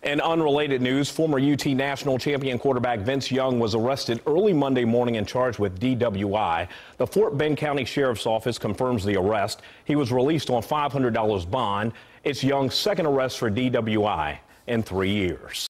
In unrelated news, former UT national champion quarterback Vince Young was arrested early Monday morning and charged with DWI. The Fort Bend County Sheriff's Office confirms the arrest. He was released on $500 bond. It's Young's second arrest for DWI in 3 years.